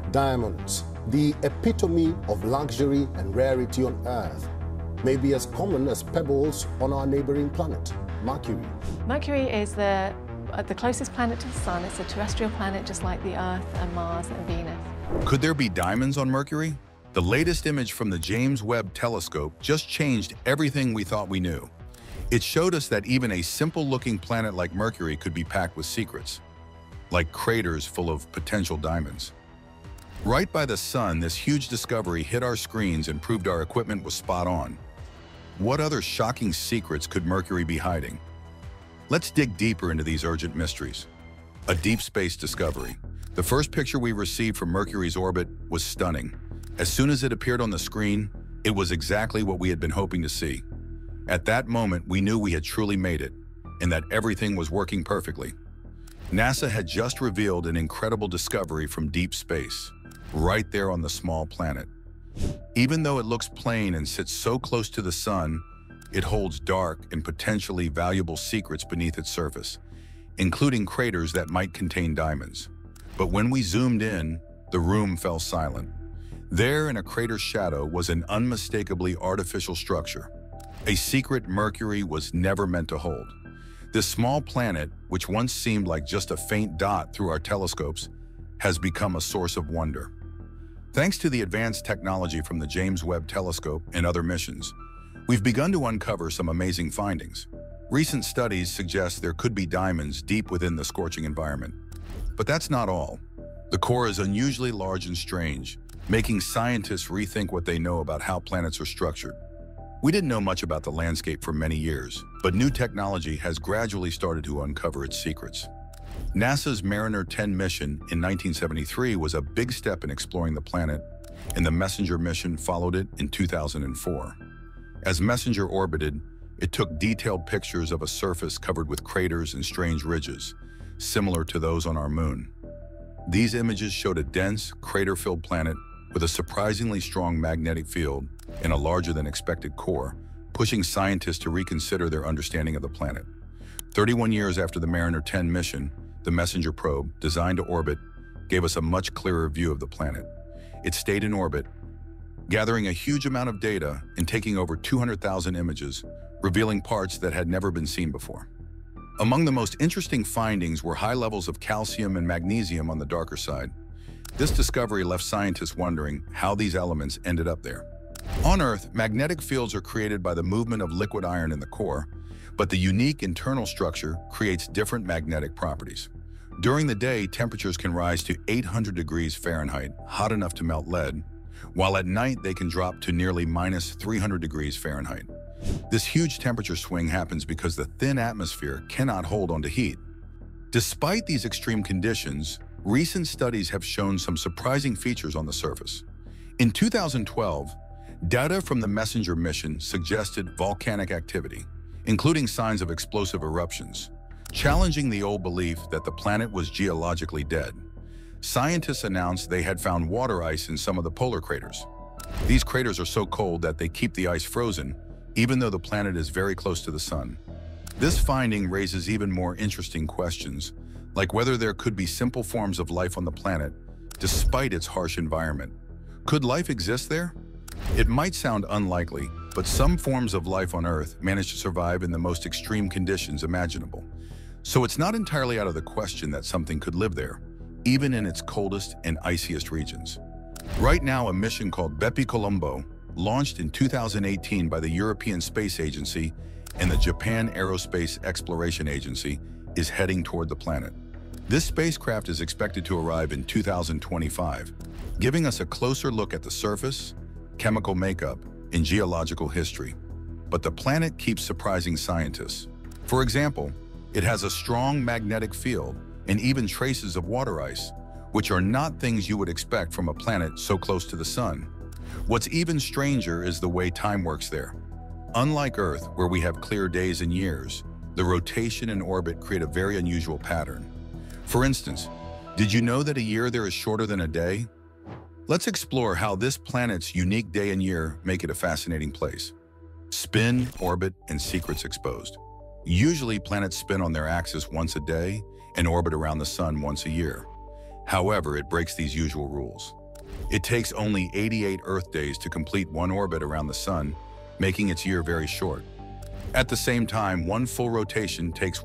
Diamonds, the epitome of luxury and rarity on Earth, may be as common as pebbles on our neighboring planet, Mercury. Mercury is the closest planet to the Sun. It's a terrestrial planet just like the Earth and Mars and Venus. Could there be diamonds on Mercury? The latest image from the James Webb Telescope just changed everything we thought we knew. It showed us that even a simple-looking planet like Mercury could be packed with secrets, like craters full of potential diamonds. Right by the Sun, this huge discovery hit our screens and proved our equipment was spot on. What other shocking secrets could Mercury be hiding? Let's dig deeper into these urgent mysteries. A deep space discovery. The first picture we received from Mercury's orbit was stunning. As soon as it appeared on the screen, it was exactly what we had been hoping to see. At that moment, we knew we had truly made it, and that everything was working perfectly. NASA had just revealed an incredible discovery from deep space, right there on the small planet. Even though it looks plain and sits so close to the Sun, it holds dark and potentially valuable secrets beneath its surface, including craters that might contain diamonds. But when we zoomed in, the room fell silent. There, in a crater's shadow, was an unmistakably artificial structure, a secret Mercury was never meant to hold. This small planet, which once seemed like just a faint dot through our telescopes, has become a source of wonder. Thanks to the advanced technology from the James Webb Telescope and other missions, we've begun to uncover some amazing findings. Recent studies suggest there could be diamonds deep within the scorching environment. But that's not all. The core is unusually large and strange, making scientists rethink what they know about how planets are structured. We didn't know much about the landscape for many years, but new technology has gradually started to uncover its secrets. NASA's Mariner 10 mission in 1973 was a big step in exploring the planet, and the Messenger mission followed it in 2004. As Messenger orbited, it took detailed pictures of a surface covered with craters and strange ridges, similar to those on our moon. These images showed a dense, crater-filled planet with a surprisingly strong magnetic field and a larger-than-expected core, pushing scientists to reconsider their understanding of the planet. 31 years after the Mariner 10 mission, the Messenger probe, designed to orbit, gave us a much clearer view of the planet. It stayed in orbit, gathering a huge amount of data and taking over 200,000 images, revealing parts that had never been seen before. Among the most interesting findings were high levels of calcium and magnesium on the darker side. This discovery left scientists wondering how these elements ended up there. On Earth, magnetic fields are created by the movement of liquid iron in the core, but the unique internal structure creates different magnetic properties. During the day, temperatures can rise to 800 degrees Fahrenheit, hot enough to melt lead, while at night they can drop to nearly minus 300 degrees Fahrenheit. This huge temperature swing happens because the thin atmosphere cannot hold onto heat. Despite these extreme conditions, recent studies have shown some surprising features on the surface. In 2012, data from the Messenger mission suggested volcanic activity, including signs of explosive eruptions, challenging the old belief that the planet was geologically dead. Scientists announced they had found water ice in some of the polar craters. These craters are so cold that they keep the ice frozen, even though the planet is very close to the Sun. This finding raises even more interesting questions, like whether there could be simple forms of life on the planet, despite its harsh environment. Could life exist there? It might sound unlikely, but some forms of life on Earth manage to survive in the most extreme conditions imaginable. So it's not entirely out of the question that something could live there, even in its coldest and iciest regions. Right now, a mission called Bepi Colombo, launched in 2018 by the European Space Agency and the Japan Aerospace Exploration Agency, is heading toward the planet. This spacecraft is expected to arrive in 2025, giving us a closer look at the surface, chemical makeup, and geological history. But the planet keeps surprising scientists. For example, it has a strong magnetic field and even traces of water ice, which are not things you would expect from a planet so close to the Sun. What's even stranger is the way time works there. Unlike Earth, where we have clear days and years, the rotation and orbit create a very unusual pattern. For instance, did you know that a year there is shorter than a day? Let's explore how this planet's unique day and year make it a fascinating place. Spin, orbit, and secrets exposed. Usually, planets spin on their axis once a day and orbit around the Sun once a year. However, it breaks these usual rules. It takes only 88 Earth days to complete one orbit around the Sun, making its year very short. At the same time, one full rotation takes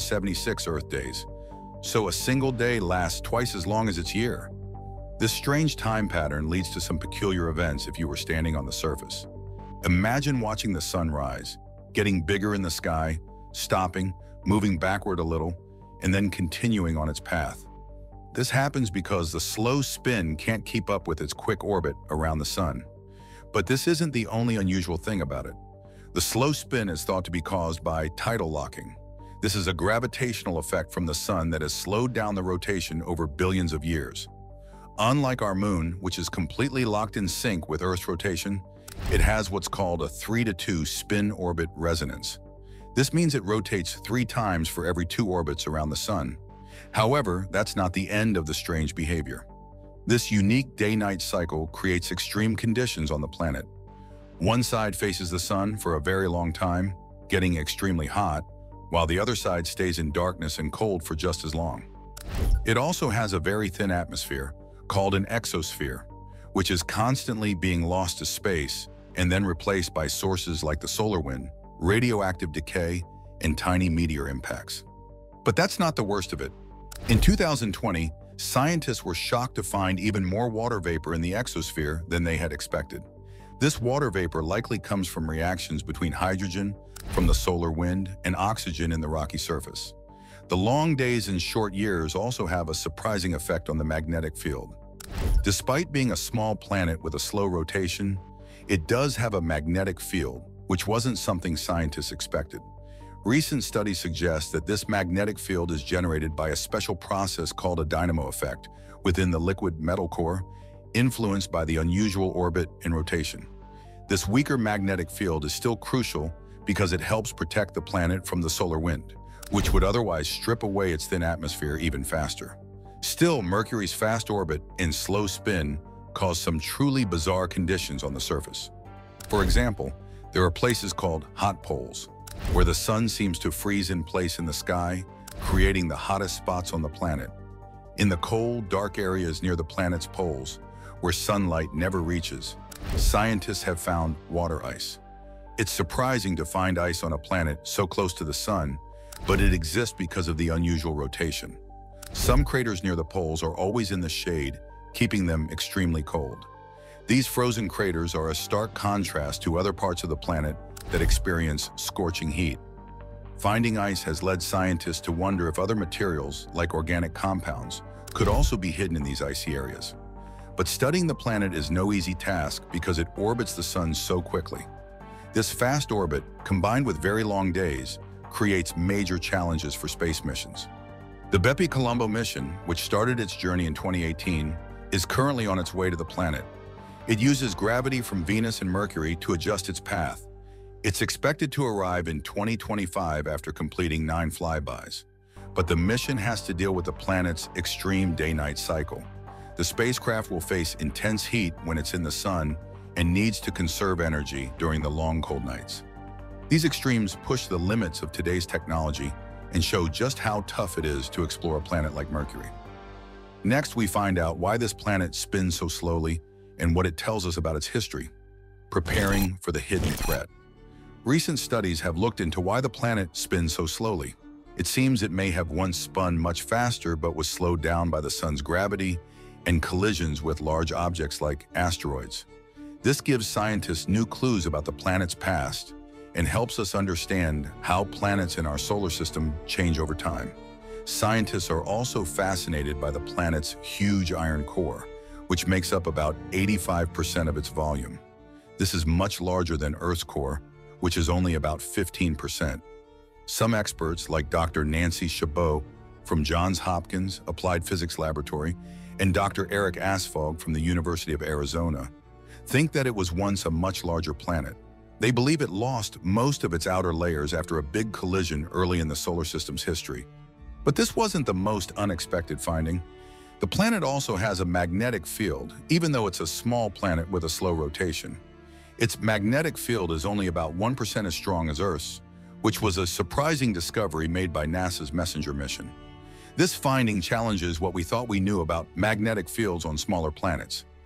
176 Earth days, so a single day lasts twice as long as its year. This strange time pattern leads to some peculiar events if you were standing on the surface. Imagine watching the sun rise, getting bigger in the sky, stopping, moving backward a little, and then continuing on its path. This happens because the slow spin can't keep up with its quick orbit around the sun. But this isn't the only unusual thing about it. The slow spin is thought to be caused by tidal locking. This is a gravitational effect from the sun that has slowed down the rotation over billions of years. Unlike our moon, which is completely locked in sync with Earth's rotation, it has what's called a 3-to-2 spin-orbit resonance. This means it rotates 3 times for every 2 orbits around the sun. However, that's not the end of the strange behavior. This unique day-night cycle creates extreme conditions on the planet. One side faces the sun for a very long time, getting extremely hot, while the other side stays in darkness and cold for just as long. It also has a very thin atmosphere, called an exosphere, which is constantly being lost to space and then replaced by sources like the solar wind, radioactive decay, and tiny meteor impacts. But that's not the worst of it. In 2020, scientists were shocked to find even more water vapor in the exosphere than they had expected. This water vapor likely comes from reactions between hydrogen from the solar wind and oxygen in the rocky surface. The long days and short years also have a surprising effect on the magnetic field. Despite being a small planet with a slow rotation, it does have a magnetic field, which wasn't something scientists expected. Recent studies suggest that this magnetic field is generated by a special process called a dynamo effect within the liquid metal core, influenced by the unusual orbit and rotation. This weaker magnetic field is still crucial because it helps protect the planet from the solar wind, which would otherwise strip away its thin atmosphere even faster. Still, Mercury's fast orbit and slow spin cause some truly bizarre conditions on the surface. For example, there are places called hot poles, where the sun seems to freeze in place in the sky, creating the hottest spots on the planet. In the cold, dark areas near the planet's poles, where sunlight never reaches, scientists have found water ice. It's surprising to find ice on a planet so close to the sun, but it exists because of the unusual rotation. Some craters near the poles are always in the shade, keeping them extremely cold. These frozen craters are a stark contrast to other parts of the planet that experience scorching heat. Finding ice has led scientists to wonder if other materials, like organic compounds, could also be hidden in these icy areas. But studying the planet is no easy task because it orbits the sun so quickly. This fast orbit, combined with very long days, creates major challenges for space missions. The Bepi-Colombo mission, which started its journey in 2018, is currently on its way to the planet. It uses gravity from Venus and Mercury to adjust its path. It's expected to arrive in 2025 after completing 9 flybys. But the mission has to deal with the planet's extreme day-night cycle. The spacecraft will face intense heat when it's in the sun and needs to conserve energy during the long cold nights. These extremes push the limits of today's technology and show just how tough it is to explore a planet like Mercury. Next, we find out why this planet spins so slowly and what it tells us about its history, preparing for the hidden threat. Recent studies have looked into why the planet spins so slowly. It seems it may have once spun much faster but was slowed down by the sun's gravity and collisions with large objects like asteroids. This gives scientists new clues about the planet's past and helps us understand how planets in our solar system change over time. Scientists are also fascinated by the planet's huge iron core, which makes up about 85% of its volume. This is much larger than Earth's core, which is only about 15%. Some experts, like Dr. Nancy Chabot from Johns Hopkins Applied Physics Laboratory and Dr. Eric Asfog from the University of Arizona, think that it was once a much larger planet. They believe it lost most of its outer layers after a big collision early in the solar system's history. But this wasn't the most unexpected finding. The planet also has a magnetic field, even though it's a small planet with a slow rotation. Its magnetic field is only about 1% as strong as Earth's, which was a surprising discovery made by NASA's Messenger mission. This finding challenges what we thought we knew about magnetic fields on smaller planets.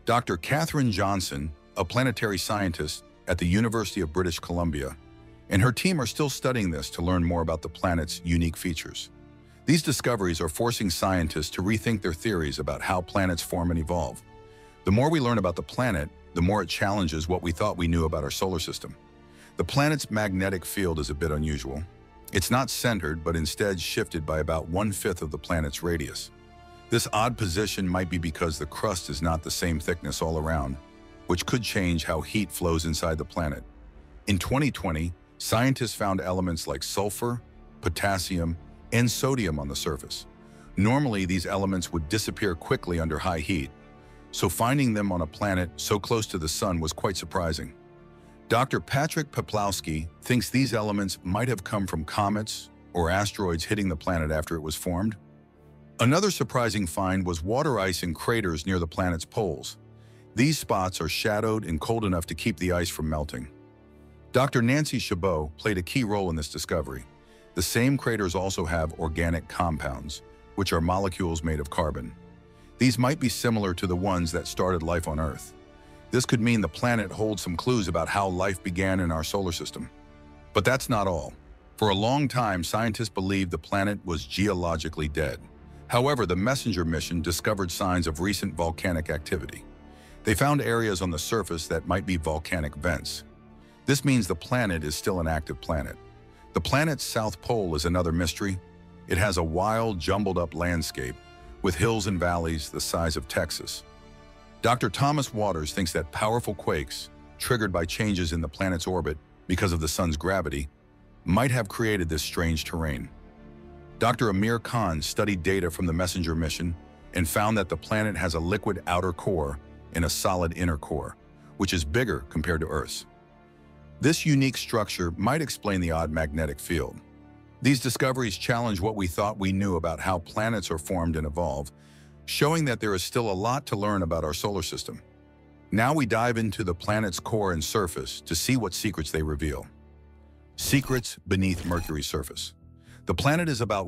Dr. Catherine Johnson, a planetary scientist at the University of British Columbia, and her team are still studying this to learn more about the planet's unique features. These discoveries are forcing scientists to rethink their theories about how planets form and evolve. The more we learn about the planet, the more it challenges what we thought we knew about our solar system. The planet's magnetic field is a bit unusual. It's not centered, but instead shifted by about 1/5 of the planet's radius. This odd position might be because the crust is not the same thickness all around, which could change how heat flows inside the planet. In 2020, scientists found elements like sulfur, potassium, and sodium on the surface. Normally, these elements would disappear quickly under high heat, so finding them on a planet so close to the sun was quite surprising. Dr. Patrick Peplowski thinks these elements might have come from comets or asteroids hitting the planet after it was formed. Another surprising find was water ice in craters near the planet's poles. These spots are shadowed and cold enough to keep the ice from melting. Dr. Nancy Chabot played a key role in this discovery. The same craters also have organic compounds, which are molecules made of carbon. These might be similar to the ones that started life on Earth. This could mean the planet holds some clues about how life began in our solar system. But that's not all. For a long time, scientists believed the planet was geologically dead. However, the MESSENGER mission discovered signs of recent volcanic activity. They found areas on the surface that might be volcanic vents. This means the planet is still an active planet. The planet's south pole is another mystery. It has a wild, jumbled-up landscape with hills and valleys the size of Texas. Dr. Thomas Waters thinks that powerful quakes, triggered by changes in the planet's orbit because of the sun's gravity, might have created this strange terrain. Dr. Amir Khan studied data from the MESSENGER mission and found that the planet has a liquid outer core and a solid inner core, which is bigger compared to Earth's. This unique structure might explain the odd magnetic field. These discoveries challenge what we thought we knew about how planets are formed and evolve, showing that there is still a lot to learn about our solar system. Now we dive into the planet's core and surface to see what secrets they reveal. Secrets beneath Mercury's surface. The planet is about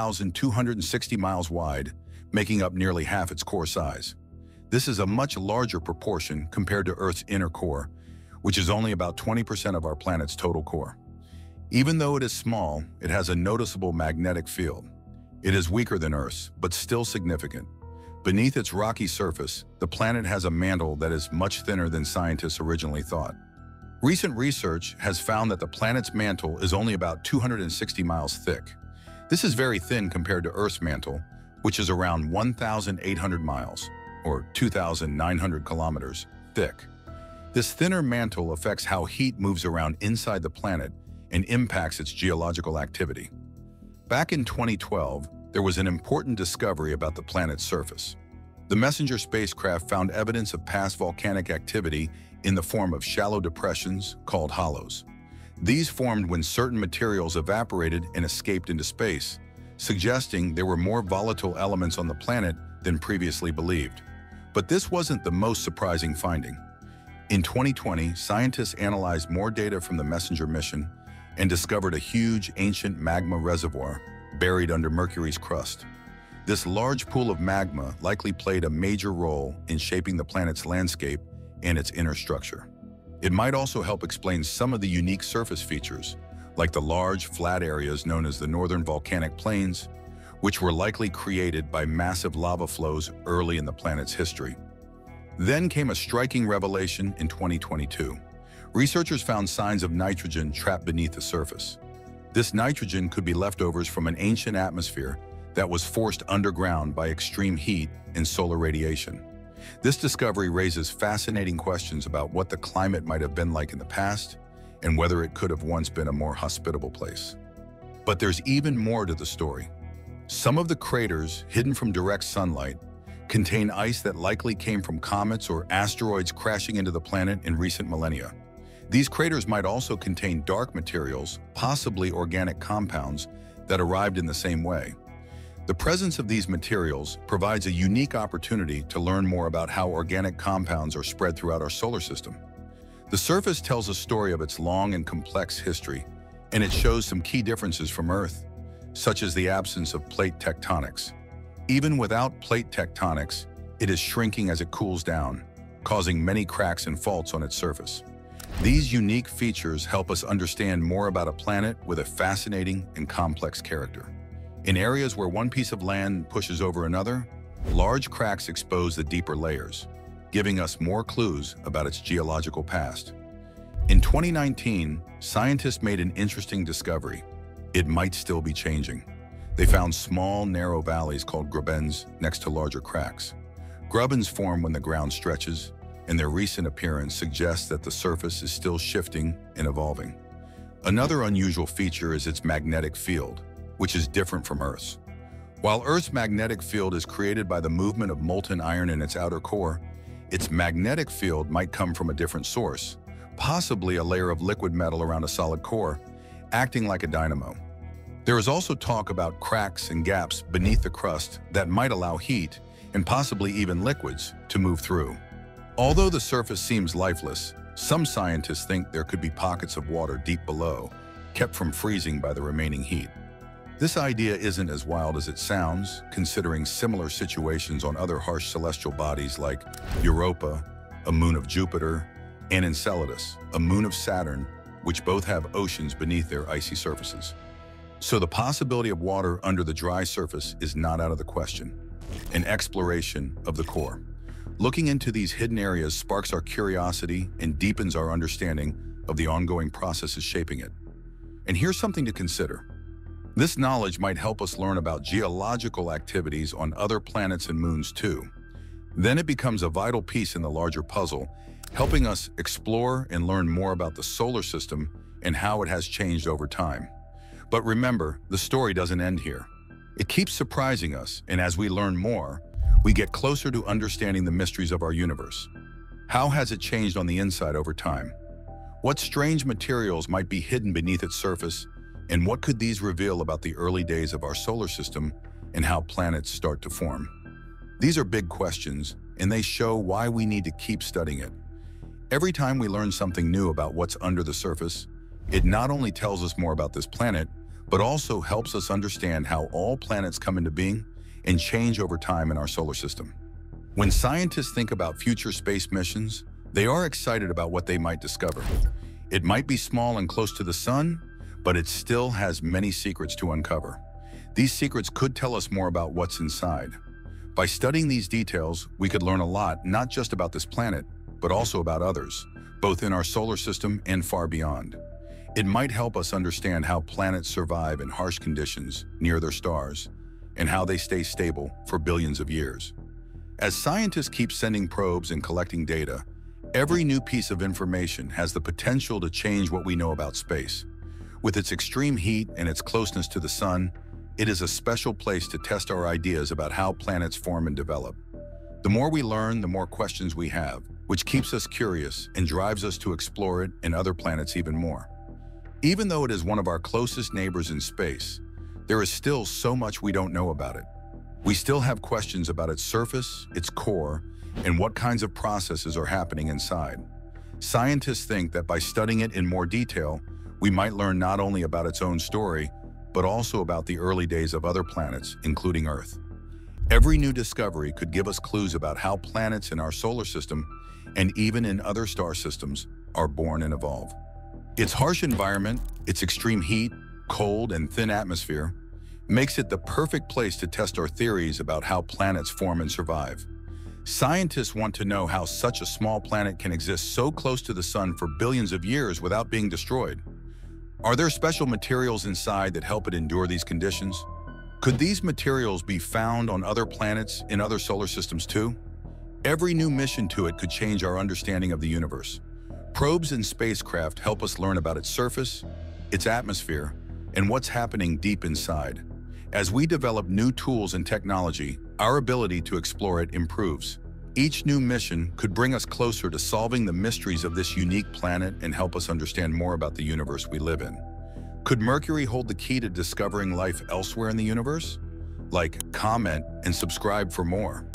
1,260 miles wide, making up nearly half its core size. This is a much larger proportion compared to Earth's inner core, which is only about 20% of our planet's total core. Even though it is small, it has a noticeable magnetic field. It is weaker than Earth's, but still significant. Beneath its rocky surface, the planet has a mantle that is much thinner than scientists originally thought. Recent research has found that the planet's mantle is only about 260 miles thick. This is very thin compared to Earth's mantle, which is around 1,800 miles, or 2,900 kilometers, thick. This thinner mantle affects how heat moves around inside the planet and impacts its geological activity. Back in 2012, there was an important discovery about the planet's surface. The MESSENGER spacecraft found evidence of past volcanic activity in the form of shallow depressions called hollows. These formed when certain materials evaporated and escaped into space, suggesting there were more volatile elements on the planet than previously believed. But this wasn't the most surprising finding. In 2020, scientists analyzed more data from the MESSENGER mission and discovered a huge ancient magma reservoir buried under Mercury's crust. This large pool of magma likely played a major role in shaping the planet's landscape and its inner structure. It might also help explain some of the unique surface features, like the large, flat areas known as the northern volcanic plains, which were likely created by massive lava flows early in the planet's history. Then came a striking revelation in 2022. Researchers found signs of nitrogen trapped beneath the surface. This nitrogen could be leftovers from an ancient atmosphere that was forced underground by extreme heat and solar radiation. This discovery raises fascinating questions about what the climate might have been like in the past and whether it could have once been a more hospitable place. But there's even more to the story. Some of the craters, hidden from direct sunlight, contain ice that likely came from comets or asteroids crashing into the planet in recent millennia. These craters might also contain dark materials, possibly organic compounds, that arrived in the same way. The presence of these materials provides a unique opportunity to learn more about how organic compounds are spread throughout our solar system. The surface tells a story of its long and complex history, and it shows some key differences from Earth, such as the absence of plate tectonics. Even without plate tectonics, it is shrinking as it cools down, causing many cracks and faults on its surface. These unique features help us understand more about a planet with a fascinating and complex character. In areas where one piece of land pushes over another, large cracks expose the deeper layers, giving us more clues about its geological past. In 2019, scientists made an interesting discovery. It might still be changing. They found small, narrow valleys called grabens next to larger cracks. Grabens form when the ground stretches, and their recent appearance suggests that the surface is still shifting and evolving. Another unusual feature is its magnetic field, which is different from Earth's. While Earth's magnetic field is created by the movement of molten iron in its outer core, its magnetic field might come from a different source, possibly a layer of liquid metal around a solid core, acting like a dynamo. There is also talk about cracks and gaps beneath the crust that might allow heat, and possibly even liquids, to move through. Although the surface seems lifeless, some scientists think there could be pockets of water deep below, kept from freezing by the remaining heat. This idea isn't as wild as it sounds, considering similar situations on other harsh celestial bodies like Europa, a moon of Jupiter, and Enceladus, a moon of Saturn, which both have oceans beneath their icy surfaces. So the possibility of water under the dry surface is not out of the question. An exploration of the core. Looking into these hidden areas sparks our curiosity and deepens our understanding of the ongoing processes shaping it. And here's something to consider. This knowledge might help us learn about geological activities on other planets and moons too. Then it becomes a vital piece in the larger puzzle, helping us explore and learn more about the solar system and how it has changed over time. But remember, the story doesn't end here. It keeps surprising us, and as we learn more, we get closer to understanding the mysteries of our universe. How has it changed on the inside over time? What strange materials might be hidden beneath its surface, and what could these reveal about the early days of our solar system and how planets start to form? These are big questions, and they show why we need to keep studying it. Every time we learn something new about what's under the surface, it not only tells us more about this planet, but also helps us understand how all planets come into being and change over time in our solar system. When scientists think about future space missions, they are excited about what they might discover. It might be small and close to the sun, but it still has many secrets to uncover. These secrets could tell us more about what's inside. By studying these details, we could learn a lot, not just about this planet, but also about others, both in our solar system and far beyond. It might help us understand how planets survive in harsh conditions near their stars, and how they stay stable for billions of years. As scientists keep sending probes and collecting data, every new piece of information has the potential to change what we know about space. With its extreme heat and its closeness to the sun, it is a special place to test our ideas about how planets form and develop. The more we learn, the more questions we have, which keeps us curious and drives us to explore it and other planets even more. Even though it is one of our closest neighbors in space, there is still so much we don't know about it. We still have questions about its surface, its core, and what kinds of processes are happening inside. Scientists think that by studying it in more detail, we might learn not only about its own story, but also about the early days of other planets, including Earth. Every new discovery could give us clues about how planets in our solar system, and even in other star systems, are born and evolve. Its harsh environment, its extreme heat, cold, and thin atmosphere, makes it the perfect place to test our theories about how planets form and survive. Scientists want to know how such a small planet can exist so close to the sun for billions of years without being destroyed. Are there special materials inside that help it endure these conditions? Could these materials be found on other planets in other solar systems too? Every new mission to it could change our understanding of the universe. Probes and spacecraft help us learn about its surface, its atmosphere, and what's happening deep inside. As we develop new tools and technology, our ability to explore it improves. Each new mission could bring us closer to solving the mysteries of this unique planet and help us understand more about the universe we live in. Could Mercury hold the key to discovering life elsewhere in the universe? Like, comment, and subscribe for more.